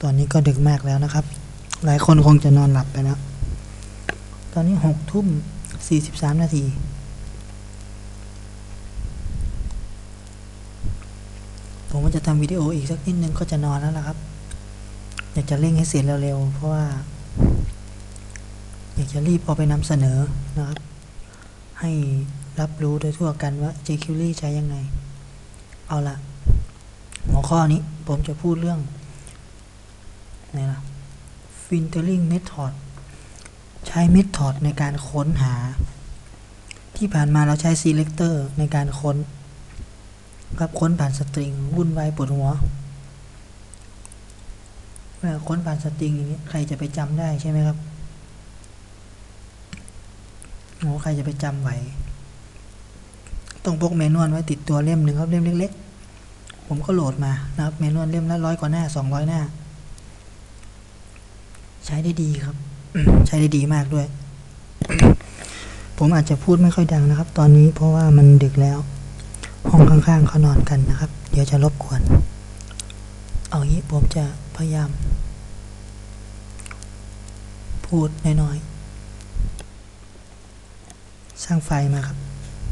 ตอนนี้ก็ดึกมากแล้วนะครับหลายคนคงจะนอนหลับไปแล้วตอนนี้6:43 นาทีผมว่าจะทำวิดีโออีกสักนิดนึงก็จะนอนแล้วล่ะครับอยากจะเร่งให้เสร็จเร็วๆเพราะว่าอยากจะรีบเอาไปนำเสนอนะครับให้รับรู้โดยทั่วกันว่า jQuery ใช้ยังไงเอาละหัวข้อนี้ผมจะพูดเรื่องนี่นะ filtering method ใช้ method ในการค้นหาที่ผ่านมาเราใช้ selector ในการค้นครับค้นผ่านสตริงวุ่นวายปวดหัวเวลาค้นผ่านสตริงอย่างนี้ใครจะไปจำได้ใช่ไหมครับใครจะไปจำไหวต้องพกแมนนวลไว้ติดตัวเล่มหนึ่งครับเล่มเล็กๆผมก็โหลดมานะครับแมนนวลเล่มละ100 กว่าหน้า200 หน้าใช้ได้ดีครับ ใช้ได้ดีมากด้วย ผมอาจจะพูดไม่ค่อยดังนะครับตอนนี้เพราะว่ามันดึกแล้วห้องข้างๆเขานอนกันนะครับเดี๋ยวจะรบกวนเอางี้ผมจะพยายามพูดน้อยๆสร้างไฟล์มาครับ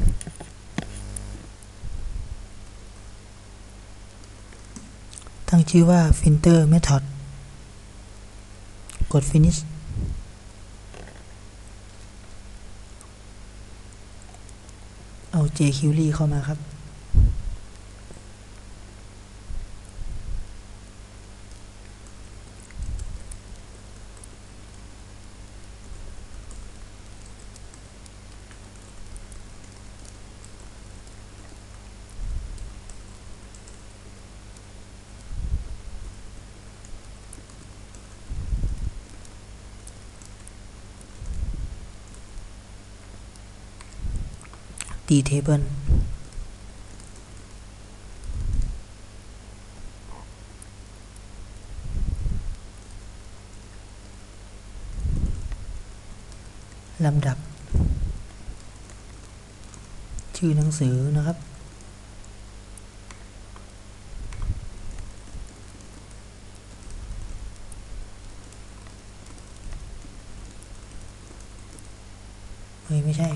ตั้งชื่อว่า filter method กด finish เอา jQuery เข้ามาครับตีเทเบิลลำดับชื่อหนังสือนะครับไม่ใช่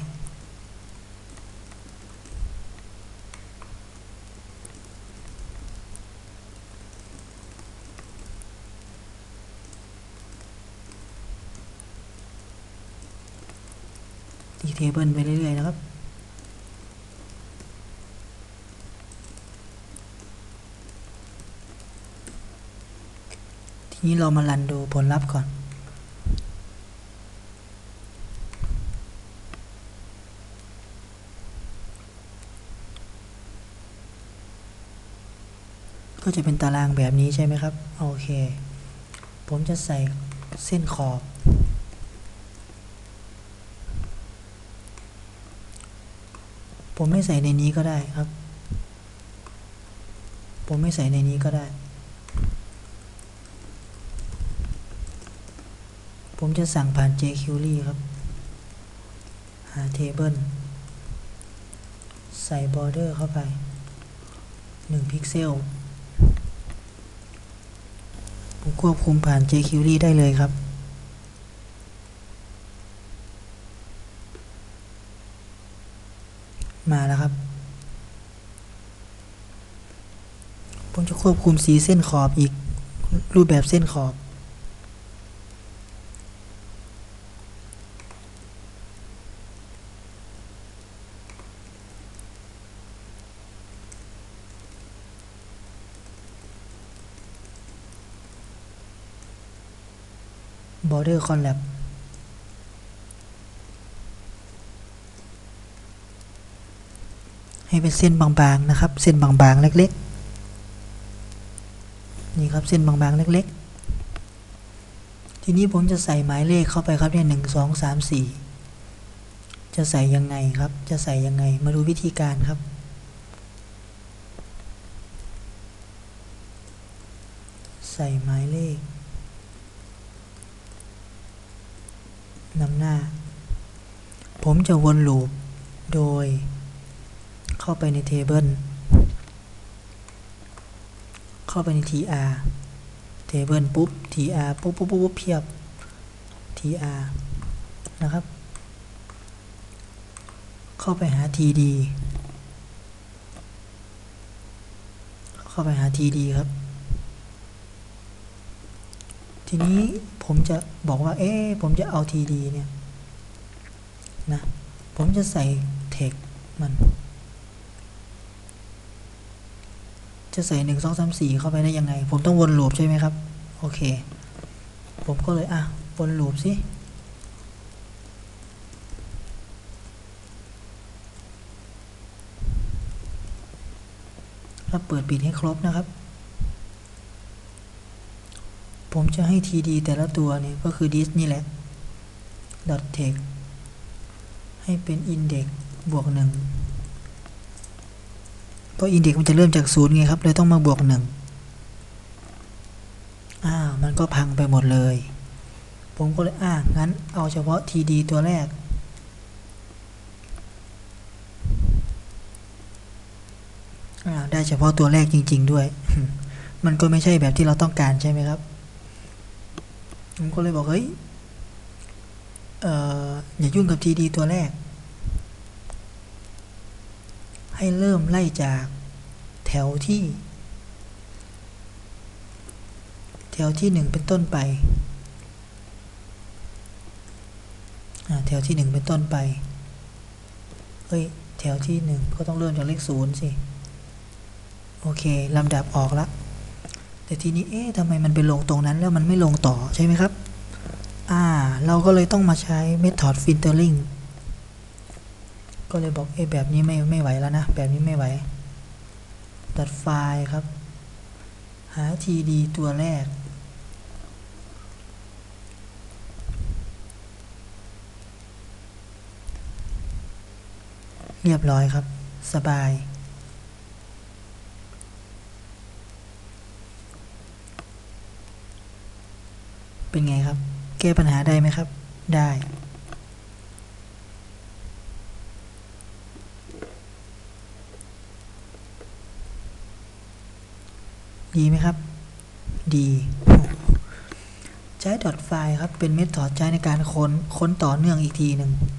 ตีเทเบิลไปเรื่อยๆนะครับทีนี้เรามารันดูผลลัพธ์ก่อนก็จะเป็นตารางแบบนี้ใช่ไหมครับโอเคผมจะใส่เส้นขอบผมไม่ใส่ในนี้ก็ได้ครับผมไม่ใส่ในนี้ก็ได้ผมจะสั่งผ่าน jQuery ครับหา table ใส่ border เข้าไป1 พิกเซลผมควบคุมผ่าน jQuery ได้เลยครับมาแล้วครับผมจะควบคุมสีเส้นขอบอีกรูปแบบเส้นขอบ border collapse ให้เป็นเส้นบางๆนะครับเส้นบางๆเล็กๆนี่ครับเส้นบางๆเล็กๆทีนี้ผมจะใส่หมายเลขเข้าไปครับเนี่ย1 2 3 4จะใส่ยังไงครับจะใส่ยังไงมาดูวิธีการครับใส่หมายเลขนำหน้าผมจะวนลูปโดยเข้าไปใน table เข้าไปใน tr table ปุ๊บ tr ปุ๊บปุ๊บปุ๊บเพียบ tr นะครับเข้าไปหา td เข้าไปหา td ครับทีนี้ผมจะบอกว่าผมจะเอา td เนี่ยนะผมจะใส่ text มันจะใส่1 2 3 4เข้าไปได้ยังไงผมต้องวนลูปใช่ไหมครับโอเคผมก็เลยวนลูปสิแล้วเปิดปิดให้ครบนะครับผมจะให้ td แต่ละตัวเนี่ยก็คือ this นี่แหละ dot text ให้เป็น index บวก 1เพราะ index มันจะเริ่มจาก0ไงครับเลยต้องมาบวก 1มันก็พังไปหมดเลยผมก็เลยงั้นเอาเฉพาะ td ตัวแรกได้เฉพาะตัวแรกจริงๆด้วย มันก็ไม่ใช่แบบที่เราต้องการใช่ไหมครับผมก็เลยบอกเฮ้ยอย่ายุ่งกับ td ตัวแรกให้เริ่มไล่จากแถวที่1เป็นต้นไปแถวที่1เป็นต้นไปแถวที่1ก็ต้องเริ่มจากเลข0สิโอเคลำดับออกละแต่ทีนี้ทำไมมันไปลงตรงนั้นแล้วมันไม่ลงต่อใช่ไหมครับเราก็เลยต้องมาใช้ method filtering ก็เลยบอกแบบนี้ไม่ไหวแล้วนะแบบนี้ไม่ไหวตัดไฟล์ครับหา td ตัวแรกเรียบร้อยครับสบายเป็นไงครับแก้ปัญหาได้ไหมครับได้ดีไหมครับดีใช้ dot file ครับเป็นเมธอดใช้ในการค้นต่อเนื่องอีกทีหนึ่ง